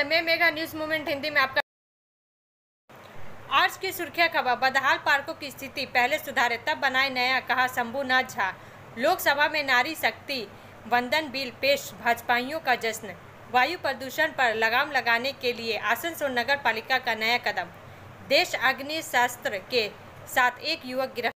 मैं mega news movement Hindi में आपका। आज की सुर्खियां खबर। बदहाल पार्कों की स्थिति पहले सुधारे तब बनाए नया, कहा शंभुनाथ झा। लोकसभा में नारी शक्ति वंदन बिल पेश, भाजपाइयों का जश्न। वायु प्रदूषण पर लगाम लगाने के लिए आसनसोल नगर पालिका का नया कदम। देश आग्नेय शस्त्र के साथ एक युवक गिरफ्तार।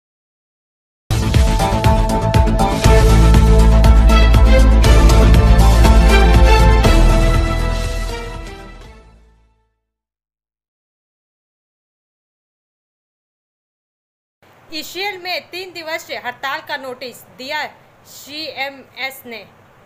ईसीएल में 3 दिवसीय हड़ताल का नोटिस दिया सीएमएस ने।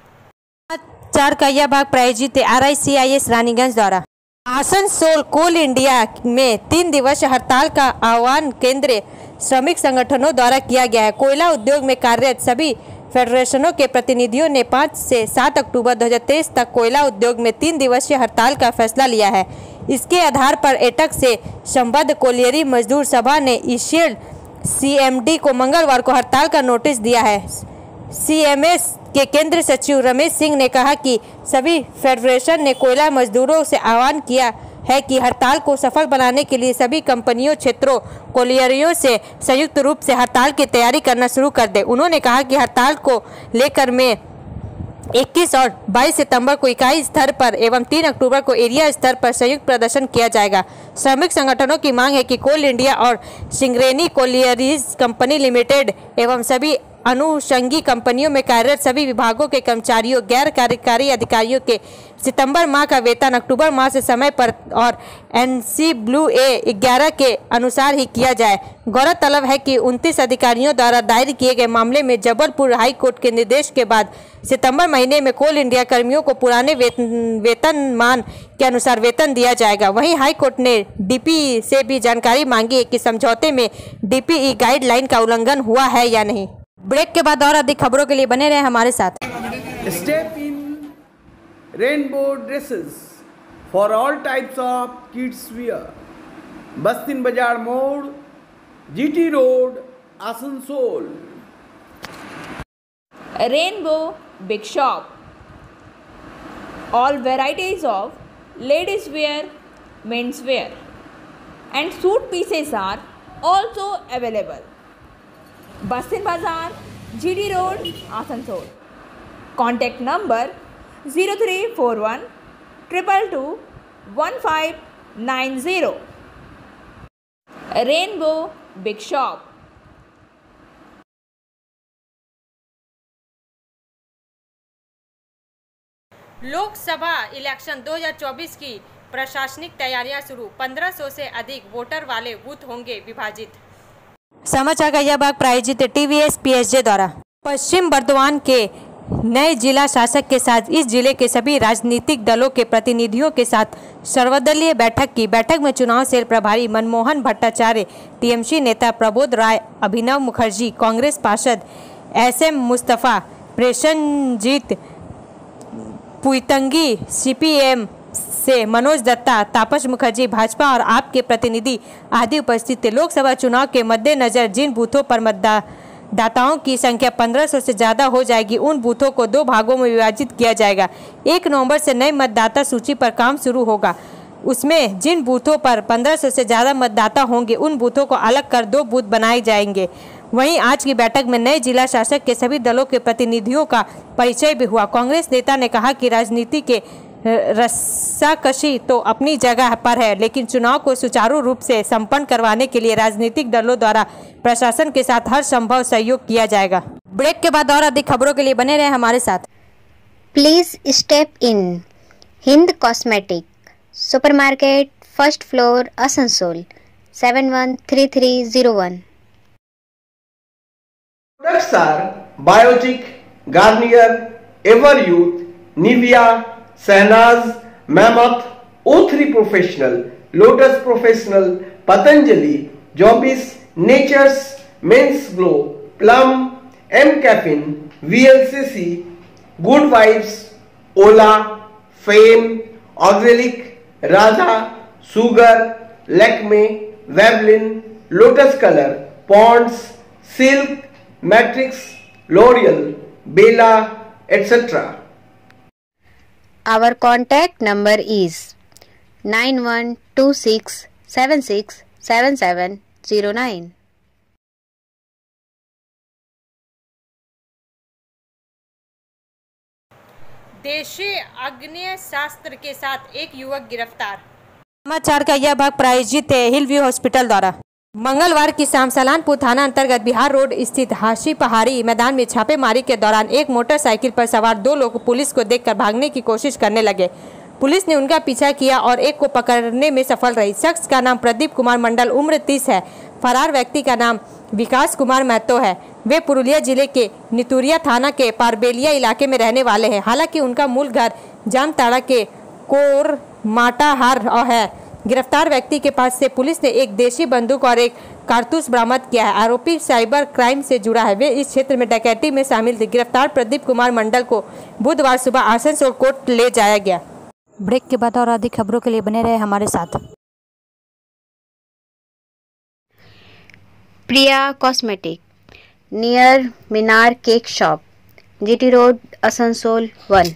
चार का यह भाग प्रायोजित RICIS रानीगंज द्वारा। आसनसोल कोल इंडिया में 3 दिवसीय हड़ताल का आह्वान केंद्रीय श्रमिक संगठनों द्वारा किया गया है। कोयला उद्योग में कार्यरत सभी फेडरेशनों के प्रतिनिधियों ने 5 से 7 अक्टूबर 2023 तक कोयला उद्योग में 3 दिवसीय हड़ताल का फैसला लिया है। इसके आधार पर एटक से संबद्ध कोलियरी मजदूर सभा ने ईसीएल CMD को मंगलवार को हड़ताल का नोटिस दिया है। CMS के केंद्रीय सचिव रमेश सिंह ने कहा कि सभी फेडरेशन ने कोयला मजदूरों से आह्वान किया है कि हड़ताल को सफल बनाने के लिए सभी कंपनियों, क्षेत्रों, कोलियरियों से संयुक्त रूप से हड़ताल की तैयारी करना शुरू कर दे। उन्होंने कहा कि हड़ताल को लेकर में 21 और 22 सितंबर को इकाई स्तर पर एवं 3 अक्टूबर को एरिया स्तर पर संयुक्त प्रदर्शन किया जाएगा। श्रमिक संगठनों की मांग है कि कोल इंडिया और सिंगरेनी कोलियरीज कंपनी लिमिटेड एवं सभी अनुषंगी कंपनियों में कार्यरत सभी विभागों के कर्मचारियों, गैर कार्यकारी अधिकारियों के सितंबर माह का वेतन अक्टूबर माह से समय पर और NCWA 11 के अनुसार ही किया जाए। गौरतलब है कि 29 अधिकारियों द्वारा दायर किए गए मामले में जबलपुर हाई कोर्ट के निर्देश के बाद सितंबर महीने में कोल इंडिया कर्मियों को पुराने वेतनमान के अनुसार वेतन दिया जाएगा। वहीं हाई कोर्ट ने DPE से भी जानकारी मांगी है कि समझौते में DPE गाइडलाइन का उल्लंघन हुआ है या नहीं। ब्रेक के बाद और अधिक खबरों के लिए बने रहे हमारे साथ। Step in rainbow dresses for all types of kids wear. Bastin Bazaar Mode, GT Road, Asansol. Rainbow Big Shop. All varieties of ladies wear, men's wear, and suit pieces are also available. Bastin Bazaar, GD Road, Asansol. Contact number 0341 222 1590. Rainbow Big Shop. Lok Sabha election 2024 की प्रशासनिक तैयारियां शुरू। 1500 से अधिक voter वाले booth होंगे विभाजित। समाचार का यह भाग प्रायोजित TVS PSJ द्वारा। पश्चिम बर्धमान के नए जिला शासक के साथ इस जिले के सभी राजनीतिक दलों के प्रतिनिधियों के साथ सर्वदलीय बैठक की। बैठक में चुनाव सेल प्रभारी मनमोहन भट्टाचार्य, TMC नेता प्रबोध राय, अभिनव मुखर्जी, कांग्रेस पार्षद SM मुस्तफा, प्रसेनजीत पुईतंगी, CPM से मनोज दत्ता, तापस मुखर्जी, भाजपा और आप के प्रतिनिधि आदि उपस्थित थे। लोकसभा चुनाव के मद्देनजर जिन बूथों पर मतदाताओं की संख्या 1500 से ज़्यादा हो जाएगी, उन बूथों को 2 भागों में विभाजित किया जाएगा। 1 नवंबर से नई मतदाता सूची पर काम शुरू होगा। उसमें जिन बूथों पर 1500 से ज़्यादा मतदाता होंगे, उन बूथों को अलग कर 2 बूथ बनाए जाएंगे। वहीं आज की बैठक में नए जिला शासक के सभी दलों के प्रतिनिधियों का परिचय भी हुआ। कांग्रेस नेता ने कहा कि राजनीति के रस्साकशी तो अपनी जगह पर है, लेकिन चुनाव को सुचारू रूप से संपन्न करवाने के लिए राजनीतिक दलों द्वारा प्रशासन के साथ हर संभव सहयोग किया जाएगा। ब्रेक के बाद और अधिक खबरों के लिए बने रहे हमारे साथ। Please step in Hind cosmetic supermarket, first floor, Asansol 713301। Products are Biotic, Garnier, Everyouth, Nivea, Sahnaz, Mammoth, O3 Professional, Lotus Professional, Patanjali, Jobis, Nature's Men's Glow, Plum, M Caffeine, VLCC, Good Vibes, Ola, Fame, Auxilic, Radha, Sugar, Lakme, Vavlin, Lotus Color, Ponds, Silk, Matrix, L'Oreal, Bella, etc. Our contact number is 9126767709। देशी आग्नेय शास्त्र के साथ एक युवक गिरफ्तार। समाचार का यह भाग प्रायोजित है हिल व्यू हॉस्पिटल द्वारा। मंगलवार की शाम सलानपुर थाना अंतर्गत बिहार रोड स्थित हाशी पहाड़ी मैदान में छापेमारी के दौरान एक मोटरसाइकिल पर सवार 2 लोग पुलिस को देखकर भागने की कोशिश करने लगे। पुलिस ने उनका पीछा किया और एक को पकड़ने में सफल रही। शख्स का नाम प्रदीप कुमार मंडल, उम्र 30 है। फरार व्यक्ति का नाम विकास कुमार महतो है। वे पुरुलिया जिले के नितुरिया थाना के पारबेलिया इलाके में रहने वाले हैं। हालांकि उनका मूल घर जामताड़ा के कोरमाटाहार है। गिरफ्तार व्यक्ति के पास से पुलिस ने एक देशी बंदूक और एक कारतूस बरामद किया है। आरोपी साइबर क्राइम से जुड़ा है। वे इस क्षेत्र में डकैती में शामिल थे। गिरफ्तार प्रदीप कुमार मंडल को बुधवार सुबह आसनसोल कोर्ट ले जाया गया। ब्रेक के बाद और अधिक खबरों के लिए बने रहे हमारे साथ। Priya cosmetic near Minar cake shop, GT road, Asansol 1।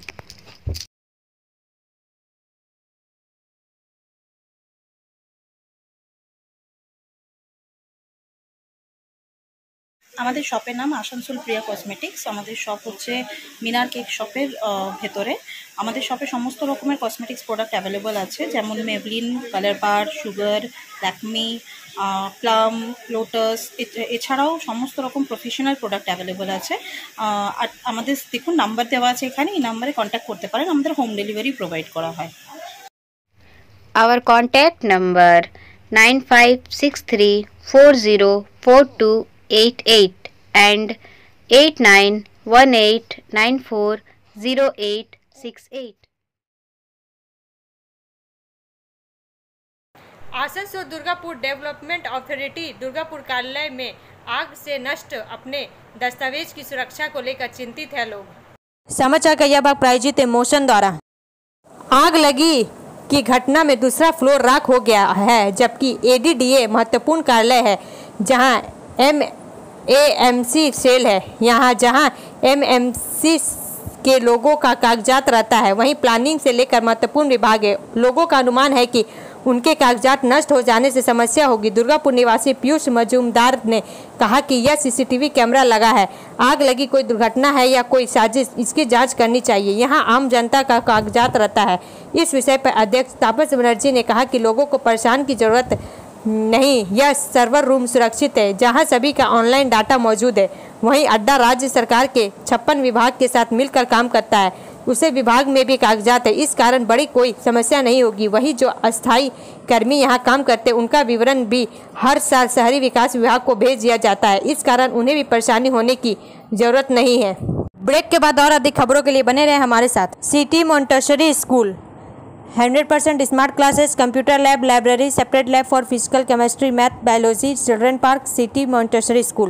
আমাদের শপের নাম আসানসোল প্রিয়া কসমেটিক্স। আমাদের শপ হচ্ছে মিনার কেক শপের ভেতরে। আমাদের শপে সমস্ত রকমের কসমেটিক্স প্রোডাক্ট অ্যাভেলেবল আছে, যেমন Maybelline, colour bar, Sugar, Lakme, Plum, Lotus, এছাড়াও সমস্ত রকম প্রফেশনাল প্রোডাক্ট অ্যাভেলেবল আছে। আর আমাদের দেখুন নাম্বার দেওয়া আছে এখানে, এই নাম্বারে কন্ট্যাক্ট করতে পারেন। আমাদের হোম ডেলিভারি প্রোভাইড করা হয়। Our contact number 9563404288 and 8918940868। Asansol Durgapur development authority Durgapur कार्यालय में आग से नष्ट अपने दस्तावेज की सुरक्षा को लेकर चिंतित है लोग। समाचार का यह भाग प्रायोजित है मोशन द्वारा। आग लगी की घटना में दूसरा फ्लोर राख हो गया है, जबकि एडीडीए महत्वपूर्ण कार्यालय है जहां एमएमसी सेल है। जहां एमएमसी के लोगों का कागजात रहता है, वहीं प्लानिंग से लेकर महत्वपूर्ण विभाग है। लोगों का अनुमान है कि उनके कागजात नष्ट हो जाने से समस्या होगी। दुर्गापुर निवासी पीयूष मजूमदार ने कहा कि यह सीसीटीवी कैमरा लगा है। आग लगी कोई दुर्घटना है या कोई साजिश, इसकी जांच करनी चाहिए। यहां आम जनता का कागजात रहता है। इस विषय पर अध्यक्ष तापस बनर्जी ने कहा कि लोगों को परेशान की जरूरत नहीं, यह सर्वर रूम सुरक्षित है जहां सभी का ऑनलाइन डाटा मौजूद है। वहीं अड्डा राज्य सरकार के 56 विभाग के साथ मिलकर काम करता है। उसे विभाग में भी कागजात है, इस कारण बड़ी कोई समस्या नहीं होगी। वहीं जो अस्थायी कर्मी यहां काम करते उनका विवरण भी हर साल शहरी विकास विभाग को भेज दिया जाता है, इस कारण उन्हें भी परेशानी होने की जरूरत नहीं है। ब्रेक के बाद और अधिक खबरों के लिए बने रहे हमारे साथ। City Montessori school 100% smart classes, computer lab, library, separate lab for physical, chemistry, math, biology, children park, city Montessori school.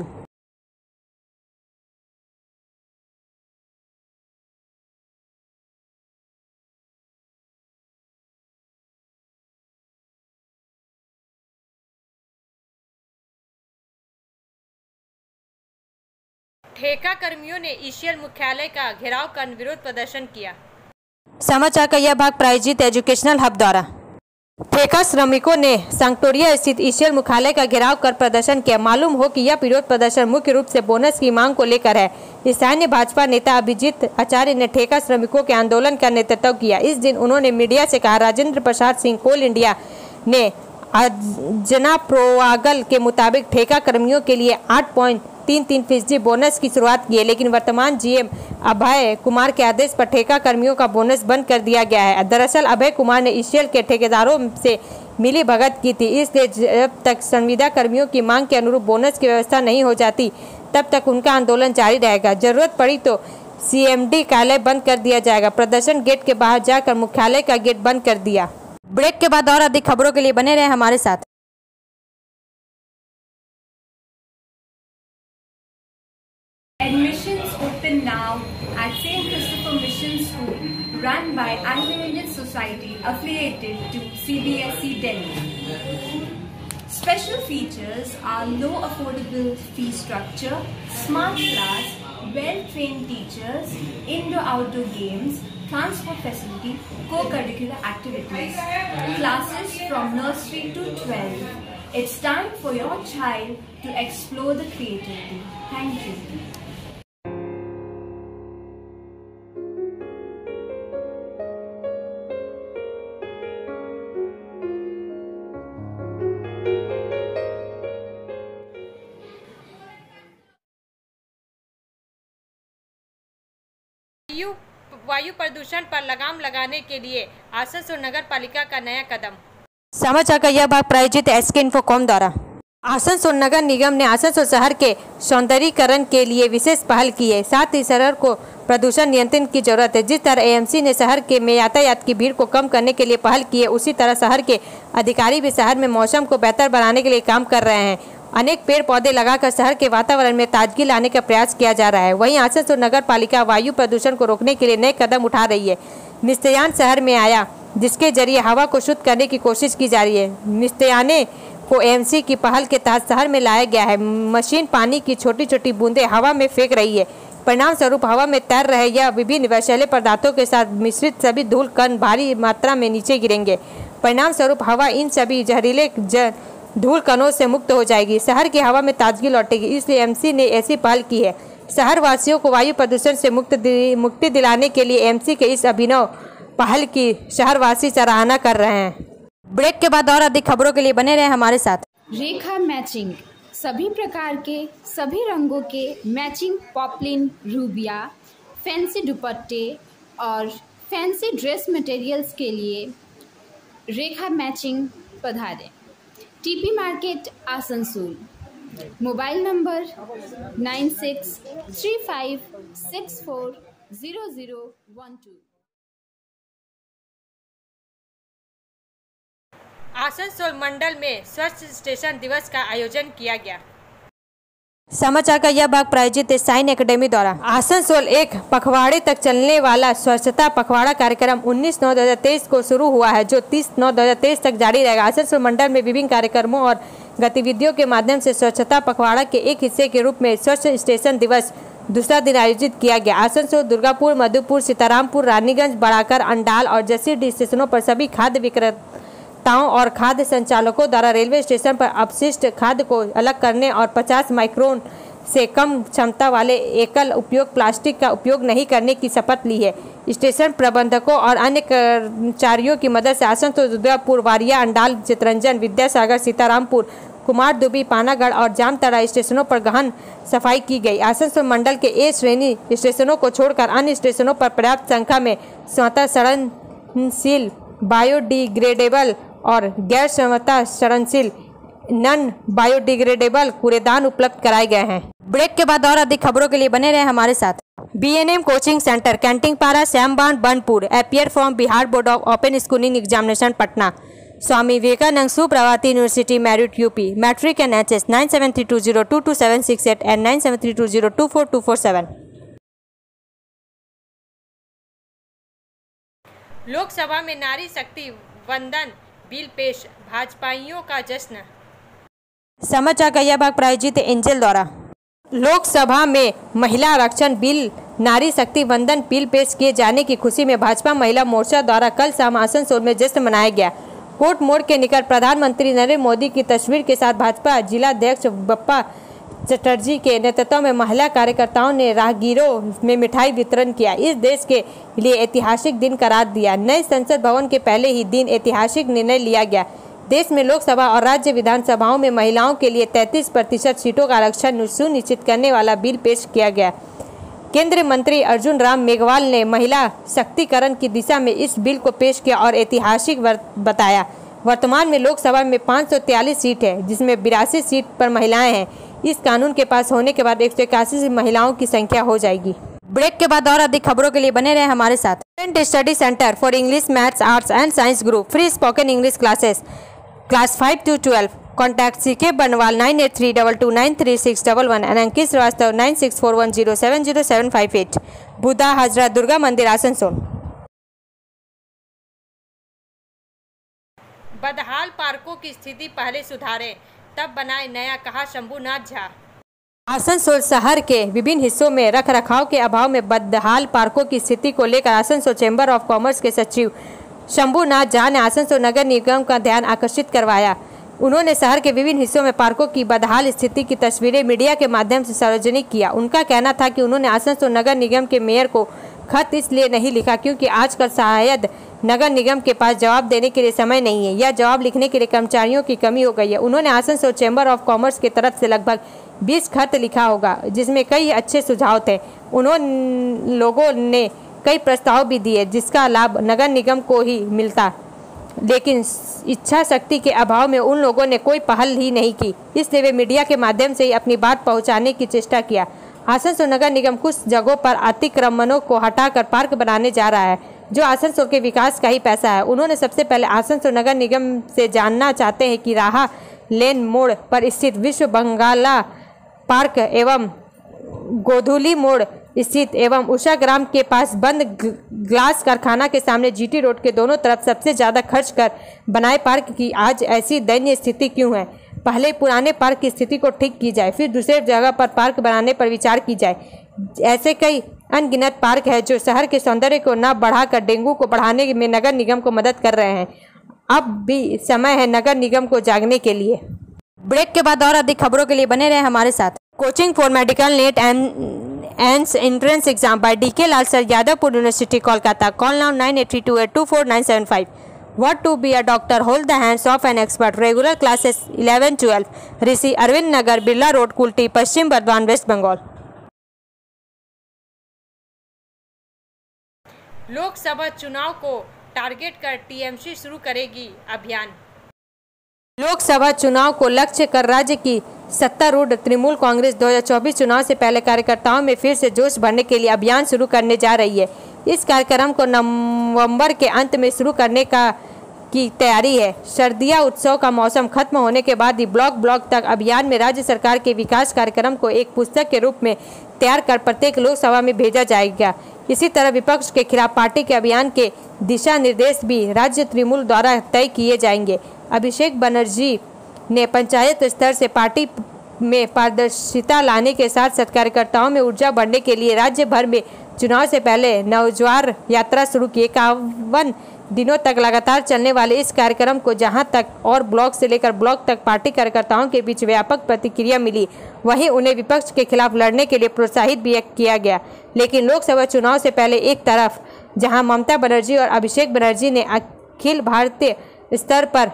ठेका कर्मियों ने ईसीएल मुख्यालय का घेराव कर विरोध प्रदर्शन किया। समाचार का यह भाग प्रायोजित एजुकेशनल हब द्वारा। ठेका श्रमिकों ने सांकटोरिया स्थित ईसीएल मुख्यालय का घेराव कर प्रदर्शन किया। मालूम हो कि यह विरोध प्रदर्शन मुख्य रूप से बोनस की मांग को लेकर है। स्थानीय भाजपा नेता अभिजीत आचार्य ने ठेका श्रमिकों के आंदोलन का नेतृत्व किया। इस दिन उन्होंने मीडिया से कहा, राजेंद्र प्रसाद सिंह कोल इंडिया ने अंजना प्रोवागल के मुताबिक ठेका कर्मियों के लिए 8.33% बोनस की शुरुआत की है, लेकिन वर्तमान जीएम अभय कुमार के आदेश पर ठेका कर्मियों का बोनस बंद कर दिया गया है। दरअसल अभय कुमार ने ईसीएल के ठेकेदारों से मिली भगत की थी, इसलिए जब तक संविदा कर्मियों की मांग के अनुरूप बोनस की व्यवस्था नहीं हो जाती तब तक उनका आंदोलन जारी रहेगा। जरूरत पड़ी तो सीएमडी कार्यालय बंद कर दिया जाएगा। प्रदर्शन गेट के बाहर जाकर मुख्यालय का गेट बंद कर दिया। ब्रेक के बाद और अधिक खबरों के लिए बने रहे हमारे साथ। Admissions open now at St. Christopher Mission School, run by Anglo-Indian Society affiliated to CBSE Delhi. Special features are low affordable fee structure, smart class, well-trained teachers, indoor-outdoor games, transport facility, co-curricular activities, classes from nursery to 12. It's time for your child to explore the creativity. Thank you. वायु प्रदूषण पर लगाम लगाने के लिए आसनसोल नगर पालिका का नया कदम। समाचार का यह भाग प्रायोजित एसके इन्फोकॉम द्वारा। आसनसोल नगर निगम ने आसनसोल शहर के सौंदर्यीकरण के लिए विशेष पहल की है। साथ ही शहर को प्रदूषण नियंत्रण की जरूरत है। जिस तरह एएमसी ने शहर के में यातायात की भीड़ को कम करने के लिए पहल की है, उसी तरह शहर के अधिकारी भी शहर में मौसम को बेहतर बनाने के लिए काम कर रहे हैं। अनेक पेड़ पौधे लगाकर शहर के वातावरण में ताजगी लाने का प्रयास किया जा रहा है। वहीं आसनसोल नगर पालिका वायु प्रदूषण को रोकने के लिए नए कदम उठा रही है। मिस्त्रियान शहर में आया, जिसके जरिए हवा को शुद्ध करने की कोशिश की जा रही है। मिस्त्रियाने को एएमसी की पहल के तहत शहर में लाया गया है। मशीन पानी की छोटी छोटी बूंदें हवा में फेंक रही है। परिणाम स्वरूप हवा में तैर रहे या विभिन्न विषैले पदार्थों के साथ मिश्रित सभी धूल कण भारी मात्रा में नीचे गिरेंगे। परिणाम स्वरूप हवा इन सभी जहरीले धूल कणों से मुक्त हो जाएगी। शहर की हवा में ताजगी लौटेगी। इसलिए एएमसी ने ऐसी पहल की है। शहर वासियों को वायु प्रदूषण से मुक्ति दिलाने के लिए एएमसी के इस अभिनव पहल की शहरवासी सराहना कर रहे हैं। ब्रेक के बाद और अधिक खबरों के लिए बने रहे हमारे साथ। रेखा मैचिंग, सभी प्रकार के सभी रंगों के मैचिंग पॉपलिन, रूबिया, फैंसी दुपट्टे और फैंसी ड्रेस मटेरियल्स के लिए रेखा मैचिंग पधारें। TP market Asansol. Mobile number 9635640012। Asansol मंडल में स्वच्छ स्टेशन दिवस का आयोजन किया गया। समाचार का यह भाग प्रायोजित है साइन एकेडमी द्वारा। आसनसोल एक पखवाड़े तक चलने वाला स्वच्छता पखवाड़ा कार्यक्रम 19/9/2023 को शुरू हुआ है, जो 30/9/2023 तक जारी रहेगा। आसनसोल मंडल में विभिन्न कार्यक्रमों और गतिविधियों के माध्यम से स्वच्छता पखवाड़ा के एक हिस्से के रूप में स्वच्छ स्टेशन दिवस दूसरा दिन आयोजित किया गया। आसनसोल, दुर्गापुर, मधुपुर, सीतारामपुर, रानीगंज, बड़ाकर, अंडाल और जसीडीह स्टेशनों पर सभी खाद्य विक्रेताओं और खाद्य संचालकों द्वारा रेलवे स्टेशन पर अपशिष्ट खाद्य को अलग करने और 50 माइक्रोन से कम क्षमता वाले एकल उपयोग प्लास्टिक का उपयोग नहीं करने की शपथ ली है। स्टेशन प्रबंधकों और अन्य कर्मचारियों की मदद से आसनसोल, दुर्गापुर, वारिया, अंडाल, चितरंजन, विद्यासागर, सीतारामपुर, कुमारदुबी, पानागढ़ और जामताड़ा स्टेशनों पर गहन सफाई की गई। आसनसोल मंडल के ए श्रेणी स्टेशनों को छोड़कर अन्य स्टेशनों पर पर्याप्त संख्या में स्वतः सड़नशील, बायोडिग्रेडेबल और गैर स्वतः सड़नशील नॉन बायोडिग्रेडेबल कूड़ेदान उपलब्ध कराए गए हैं। ब्रेक के बाद और अधिक खबरों के लिए बने रहे हमारे साथ। बीएनएम कोचिंग सेंटर, कैंटीनपारा, Shyamban, Banpur, appear form Bihar board of open schooling examination Patna, Swami Vivekananda सुप्रभाती university merit UP, matric and HS 9732022768 and 9732024247। Lok Sabha में नारी शक्ति वंदन बिल पेश, भाजपाइयों का जश्न। समाचार का यह भाग प्रायोजित एंजल द्वारा। लोकसभा में महिला आरक्षण बिल नारी शक्ति वंदन बिल पेश किए जाने की खुशी में भाजपा महिला मोर्चा द्वारा कल शाम आसनसोल में जश्न मनाया गया। कोर्ट मोड़ के निकट प्रधानमंत्री नरेंद्र मोदी की तस्वीर के साथ भाजपा जिलाध्यक्ष बप्पा चटर्जी के नेतृत्व में महिला कार्यकर्ताओं ने राहगीरों में मिठाई वितरण किया। इस देश के लिए ऐतिहासिक दिन करार दिया। नए संसद भवन के पहले ही दिन ऐतिहासिक निर्णय लिया गया। देश में लोकसभा और राज्य विधानसभाओं में महिलाओं के लिए 33% सीटों का आरक्षण सुनिश्चित करने वाला बिल पेश किया गया। केंद्रीय मंत्री अर्जुन राम मेघवाल ने महिला शक्तिकरण की दिशा में इस बिल को पेश किया और ऐतिहासिक बताया। वर्तमान में लोकसभा में 543 सीट है, जिसमें 82 सीट पर महिलाएं हैं। इस कानून के पास होने के बाद 181 महिलाओं की संख्या हो जाएगी। ब्रेक के बाद और अधिक खबरों के लिए बने रहे हमारे साथ। Study centre for English, maths, arts and science group, free spoken English classes, class 5 to 12। Contact CK Banwal 9832293611 and अंकित श्रीवास्तव 9641070758। बुद्धा हजरत दुर्गा मंदिर, आसनसोल। बदहाल पार्कों की स्थिति पहले सुधारें, तब बनाए नया, कहा शंभुनाथ झा। आसनसोल शहर के विभिन्न हिस्सों में रखरखाव के अभाव में बदहाल पार्कों की स्थिति को लेकर आसनसोल चैम्बर ऑफ कॉमर्स के सचिव शंभुनाथ झा ने आसनसोल नगर निगम का ध्यान आकर्षित करवाया। उन्होंने शहर के विभिन्न हिस्सों में पार्कों की बदहाल स्थिति की तस्वीरें मीडिया के माध्यम से सार्वजनिक किया। उनका कहना था कि उन्होंने आसनसोल नगर निगम के मेयर को खत इसलिए नहीं लिखा क्योंकि आजकल शायद नगर निगम के पास जवाब देने के लिए समय नहीं है या जवाब लिखने के लिए कर्मचारियों की कमी हो गई है। उन्होंने आसनसोल चैम्बर ऑफ कॉमर्स की तरफ से लगभग 20 खत लिखा होगा जिसमें कई अच्छे सुझाव थे। उन्होंने लोगों ने कई प्रस्ताव भी दिए जिसका लाभ नगर निगम को ही मिलता, लेकिन इच्छा शक्ति के अभाव में उन लोगों ने कोई पहल ही नहीं की, इसलिए वे मीडिया के माध्यम से ही अपनी बात पहुंचाने की चेष्टा किया। आसनसोल नगर निगम कुछ जगहों पर अतिक्रमणों को हटाकर पार्क बनाने जा रहा है जो आसनसोल के विकास का ही पैसा है। उन्होंने सबसे पहले आसनसोल नगर निगम से जानना चाहते हैं कि राहा लेन मोड़ पर स्थित विश्व बंगाला पार्क एवं गोधुली मोड़ स्थित एवं उषा ग्राम के पास बंद ग्लास कारखाना के सामने जीटी रोड के दोनों तरफ सबसे ज़्यादा खर्च कर बनाए पार्क की आज ऐसी दयनीय स्थिति क्यों है। पहले पुराने पार्क की स्थिति को ठीक की जाए, फिर दूसरे जगह पर पार्क बनाने पर विचार की जाए। ऐसे कई अनगिनत पार्क है जो शहर के सौंदर्य को न बढ़ाकर डेंगू को बढ़ाने में नगर निगम को मदद कर रहे हैं। अब भी समय है नगर निगम को जागने के लिए। ब्रेक के बाद और अधिक खबरों के लिए बने रहे हमारे साथ। Coaching for medical NET and entrance exam by DK Lal sir, Jadavpur university, Kolkata. Call now 9832824975। What to be a doctor? Hold the hands of an expert. Regular classes 11-12. Rishi Arvind Nagar, Birla road, Kulti, Paschim Bardhaman, west Bengal. Lok Sabha चुनाव को टारगेट कर टीएमसी शुरू करेगी अभियान। लोकसभा चुनाव को लक्ष्य कर राज्य की सत्तारूढ़ तृणमूल कांग्रेस 2024 चुनाव से पहले कार्यकर्ताओं में फिर से जोश भरने के लिए अभियान शुरू करने जा रही है। इस कार्यक्रम को नवंबर के अंत में शुरू करने की तैयारी है। शरदिया उत्सव का मौसम खत्म होने के बाद ही ब्लॉक तक अभियान में राज्य सरकार के विकास कार्यक्रम को एक पुस्तक के रूप में तैयार कर प्रत्येक लोकसभा में भेजा जाएगा। इसी तरह विपक्ष के खिलाफ पार्टी के अभियान के दिशा निर्देश भी राज्य तृणमूल द्वारा तय किए जाएंगे। अभिषेक बनर्जी ने पंचायत स्तर से पार्टी में पारदर्शिता लाने के साथ साथ कार्यकर्ताओं में ऊर्जा बढ़ने के लिए राज्य भर में चुनाव से पहले नवज्वार यात्रा शुरू की। 51 दिनों तक लगातार चलने वाले इस कार्यक्रम को जहां तक और ब्लॉक से लेकर ब्लॉक तक पार्टी कार्यकर्ताओं के बीच व्यापक प्रतिक्रिया मिली, वहीं उन्हें विपक्ष के खिलाफ लड़ने के लिए प्रोत्साहित भी किया गया। लेकिन लोकसभा चुनाव से पहले एक तरफ जहां ममता बनर्जी और अभिषेक बनर्जी ने अखिल भारतीय स्तर पर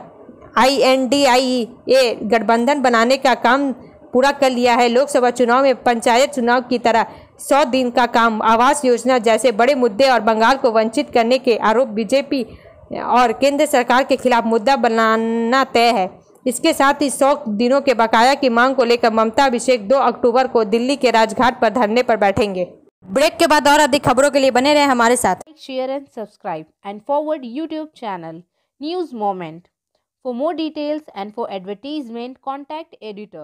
INDIA गठबंधन बनाने का काम पूरा कर लिया है, लोकसभा चुनाव में पंचायत चुनाव की तरह 100 दिन का काम, आवास योजना जैसे बड़े मुद्दे और बंगाल को वंचित करने के आरोप बीजेपी और केंद्र सरकार के खिलाफ मुद्दा बनाना तय है। इसके साथ ही 100 दिनों के बकाया की मांग को लेकर ममता अभिषेक 2 अक्टूबर को दिल्ली के राजघाट पर धरने पर बैठेंगे। ब्रेक के बाद और अधिक खबरों के लिए बने रहे हमारे साथ। Share and subscribe and forward YouTube channel news moment. For more details and for advertisement, contact editor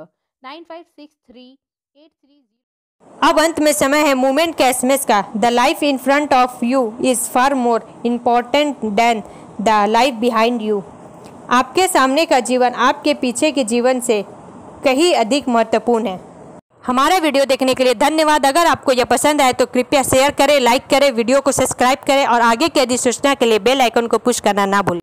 956383. अब अंत में समय है मूवमेंट के एसएमएस का। The life in front of you is far more important than the life behind you. आपके सामने का जीवन आपके पीछे के जीवन से कहीं अधिक महत्वपूर्ण है। हमारा वीडियो देखने के लिए धन्यवाद। अगर आपको यह पसंद आए तो कृपया शेयर करें, लाइक करें, वीडियो को सब्सक्राइब करें और आगे की अधिक सूचना के लिए बेल आइकन को पुश करना ना भूलें।